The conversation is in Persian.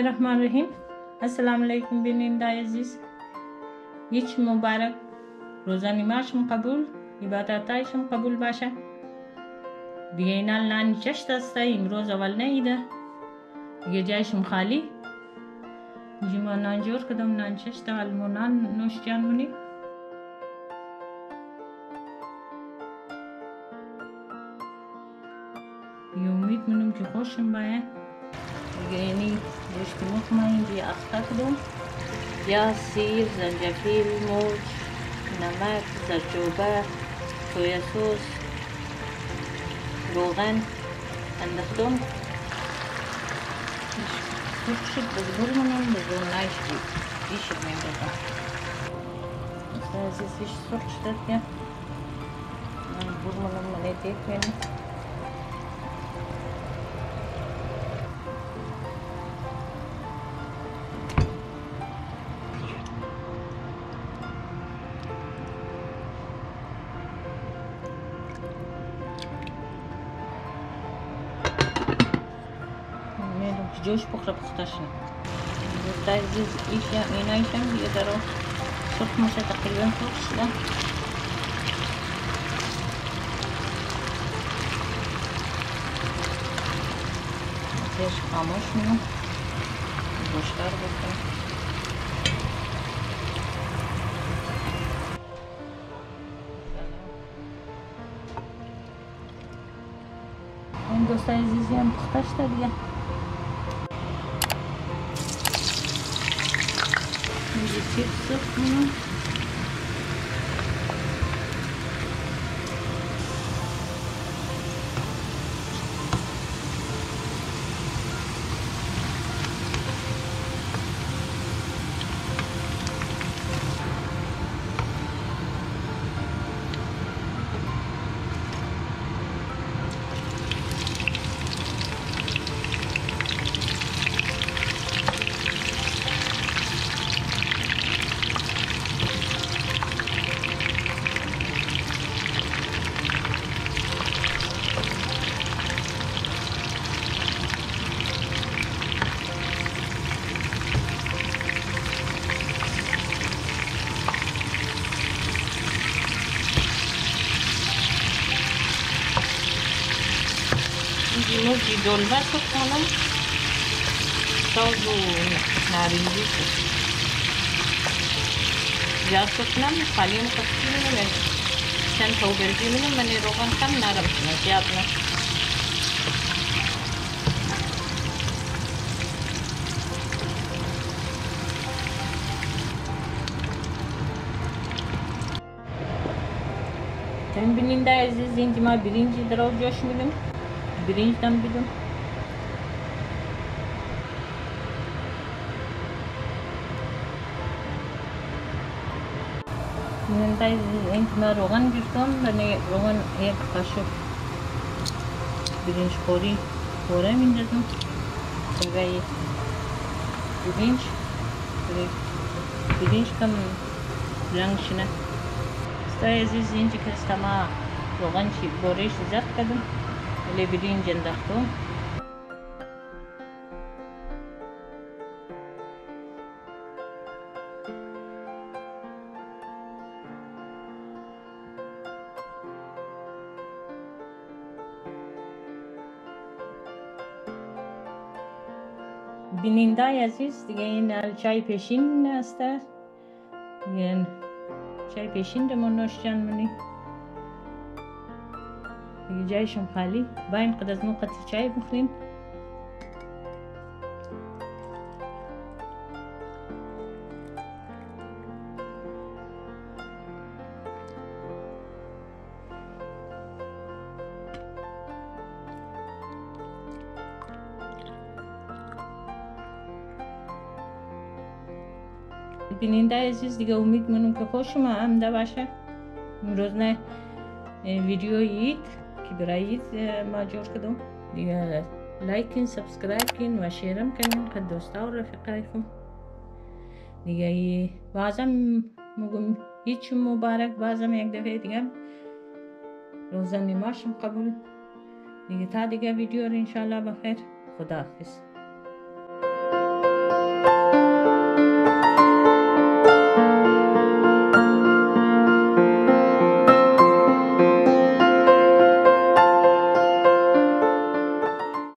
बिस्मिल्लाहिर्रहमानिर्रहीम। अस्सलाम वालेकुम बिनिंदा अजीज, یک مبارک روزه نمازشم قبول، عبادتایشم قبول باشه. دیگه اینا ننشست است، امروز اول نیده دیگه، جایشم خالی. جیما نان جور کدم ننشست المونان نوش جان منی. امید منم که خوشم باید. دیگه اینی گوشت مخمه دیگه اختا کدم، یا سیر، زنجفیل، موج، نمک، زردچوبه، سویا سوس، روغن انداختم. سرخ شد بزرگ منم بزرگ نشد دیشب میندازم. عزیزش سرخ شد که من بزرگ منم منی دیک کنم. جوش بخوره بختاشن دوستای عزیز، اینایشم دیگه درو سرخ میشه، تقریبا سرخ شده. آتش خاموش میمون، گوشتار بکنم. این دوستای عزیزی هم پخته شده دیگه. سیب سرخ کنم. موجی دلمه سرخ کنم، ساز و نارنجی شد. زیاد سرخ کنم، خالی مخصوصی منم چند تا برگی منم منی روغن کم نرم کنم، زیاد نه. این بیننده عزیز، اینجا ما برنجی درو جوش میدم، برنج دم بدم. بیننده عزیز، اینجا ما روغن گرفتم، من روغن یک قاشق برنج خوری خوره میندازم. برای برنج کم رنگ شنه. دوستای عزیز، اینجا که استما روغن بوریش زد کردم، ولی برنج انداختم. بیننده عزیز، دیگه این چای پیشین است، این چای پیشین دمون نوش جان منی. دیگه جایشم خالی، باین قد از موقت چای بخوریم. بیننده عزیز، دیگه امید منم که خوشم آمده باشه. امروز نه ویدیو عید که برای عید ما جور کردم. دیگه لایک کن، سابسکرایب کن و شیرم کنین که دوستا و رفیقایکم. دیگه بازم میگم هیچ مبارک، بازم یک دفعه دیگه روزه نمازشم قبول. دیگه تا دیگه ویدیو رو انشالله بخیر. خداحافظ.